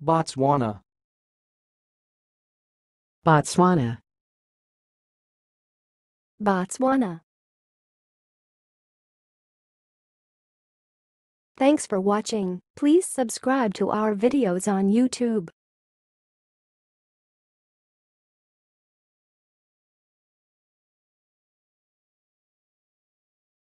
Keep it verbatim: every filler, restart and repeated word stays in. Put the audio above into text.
Botswana. Botswana. Botswana. Thanks for watching. Please subscribe to our videos on YouTube.